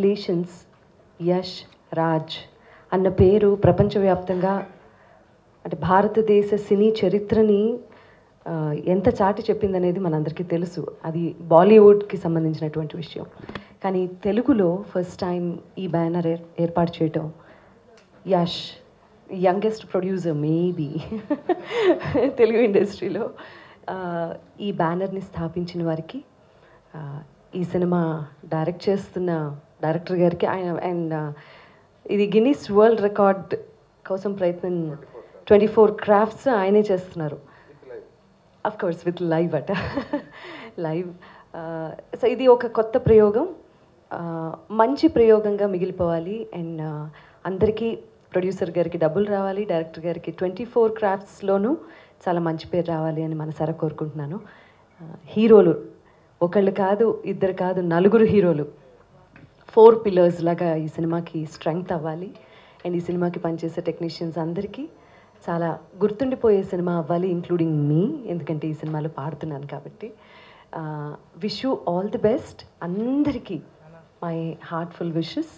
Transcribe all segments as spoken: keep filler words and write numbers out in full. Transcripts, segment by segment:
Congratulations Yash Raj అన్న పేరు ప్రపంచవ్యాప్తంగా అంటే భారతదేశ సినీ చరిత్రని ఎంత చాటి చెప్పిందనేది మనందరికీ తెలుసు. అది బాలీవుడ్కి సంబంధించినటువంటి విషయం. కానీ తెలుగులో ఫస్ట్ టైం ఈ బ్యానర్ ఏర్పాటు చేయటం, Yash youngest producer maybe Telugu ఇండస్ట్రీలో ఈ బ్యానర్ని స్థాపించిన వారికి, ఈ సినిమా డైరెక్ట్ చేస్తున్న డైరెక్టర్ గారికి, ఆయన అండ్ ఇది గిన్నీస్ వరల్డ్ రికార్డ్ కోసం ప్రయత్నం ట్వంటీ ఫోర్ క్రాఫ్ట్స్ ఆయనే చేస్తున్నారు. అఫ్ కోర్స్ విత్ లైవ్ అట లైవ్. సో ఇది ఒక కొత్త ప్రయోగం, మంచి ప్రయోగంగా మిగిలిపోవాలి. అండ్ అందరికీ ప్రొడ్యూసర్ గారికి డబ్బులు రావాలి, డైరెక్టర్ గారికి ట్వంటీ ఫోర్ క్రాఫ్ట్స్లోనూ చాలా మంచి పేరు రావాలి అని మనసారా కోరుకుంటున్నాను. హీరోలు ఒకళ్ళు కాదు, ఇద్దరు కాదు, నలుగురు హీరోలు, ఫోర్ పిల్లర్స్ లాగా ఈ సినిమాకి స్ట్రెంగ్త్ అవ్వాలి. అండ్ ఈ సినిమాకి పనిచేసే టెక్నీషియన్స్ అందరికీ చాలా గుర్తుండిపోయే సినిమా అవ్వాలి, ఇంక్లూడింగ్ మీ, ఎందుకంటే ఈ సినిమాలో పాడుతున్నాను కాబట్టి. Wish you all the best అందరికీ, మై హార్ట్ఫుల్ విషెస్.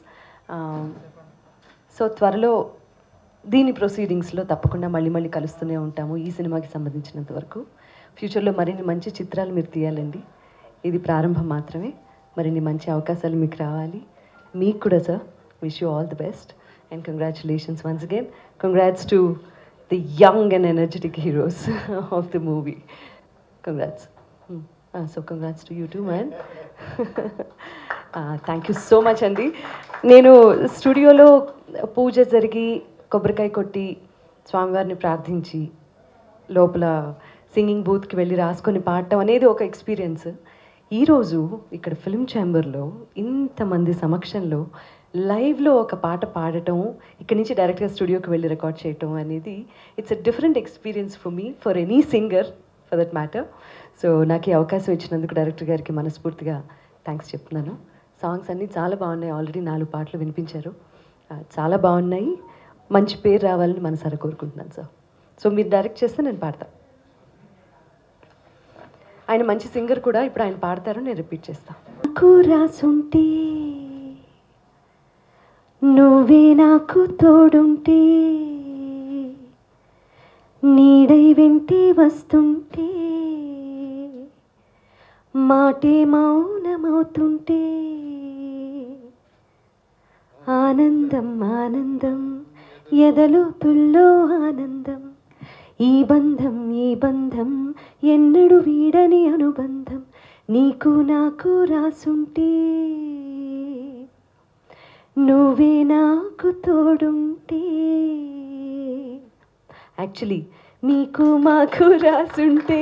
సో త్వరలో దీని ప్రొసీడింగ్స్లో తప్పకుండా మళ్ళీ మళ్ళీ కలుస్తూనే ఉంటాము. ఈ సినిమాకి సంబంధించినంత వరకు ఫ్యూచర్లో మరిన్ని మంచి చిత్రాలు మీరు తీయాలండి. ఇది ప్రారంభం మాత్రమే. మరిన్ని మంచి అవకాశాలు మీకు రావాలి. మీకు కూడా sir, wish you all the best and congratulations once again. Congrats to the young and energetic heroes of the movie. Congrats. So congrats to you too man. Thank you so much అండి. నేను స్టూడియోలో పూజ జరిగి కొబ్బరికాయ కొట్టి స్వామివారిని ప్రార్థించి లోపల singing బూత్కి వెళ్ళి రాసుకొని పాడటం అనేది ఒక ఎక్స్పీరియన్స్. ఈరోజు ఇక్కడ ఫిల్మ్ ఛాంబర్లో ఇంతమంది సమక్షంలో లైవ్లో ఒక పాట పాడటం, ఇక్కడి నుంచి డైరెక్ట్గా స్టూడియోకి వెళ్ళి రికార్డ్ చేయటం అనేది it's a different experience for me, for any singer for that matter. So నాకు ఈ అవకాశం ఇచ్చినందుకు డైరెక్టర్ గారికి మనస్ఫూర్తిగా థ్యాంక్స్ చెప్తున్నాను. సాంగ్స్ అన్నీ చాలా బాగున్నాయి, ఆల్రెడీ నాలుగు పాటలు వినిపించారు, చాలా బాగున్నాయి. మంచి పేరు రావాలని మనసారా కోరుకుంటున్నాను సార్. సో మీరు డైరెక్ట్ చేస్తే నేను పాడతాను. ఆయన మంచి సింగర్ కూడా, ఇప్పుడు ఆయన పాడతారు, నేను రిపీట్ చేస్తాను. నాకు రాసుంటే నువ్వే నాకు తోడుంటే, నీడై వెంటే వస్తుంటే, మాటే మౌనమవుతుంటే, ఆనందం ఆనందం ఎదలో తుల్లో ఆనందం, ఈ బంధం ఈ బంధం ఎన్నడు వీడని అనుబంధం, నీకు నాకు రాసుంటే, నువ్వే నాకు తోడుంటే. యాక్చువల్లీ మీకు మాకు రాసుంటే,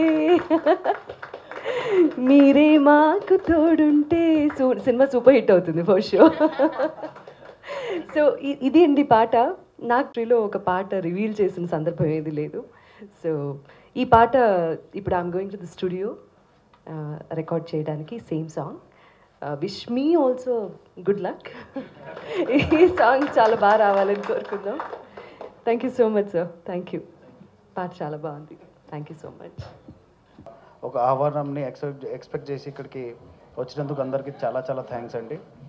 మీరే మాకు తోడుంటే సూ సినిమా సూపర్ హిట్ అవుతుంది ఫర్ షూర్. సో ఇది అండి పాట. నాకు ట్రీలో ఒక పాట రివీల్ చేసిన సందర్భం ఏది లేదు. సో ఈ పాట ఇప్పుడు I'm going to the studio record చేయడానికి same song. Wish me also good luck. ఈ సాంగ్ చాలా బాగా రావాలని కోరుకుందాం. Thank you so much sir. Thank you. పాట చాలా బాగుంది. Thank you so much. ఒక ఆహ్వానంని ఎక్స్పెక్ట్ ఎక్స్పెక్ట్ చేసి ఇక్కడికి వచ్చినందుకు అందరికీ చాలా చాలా థ్యాంక్స్ అండి.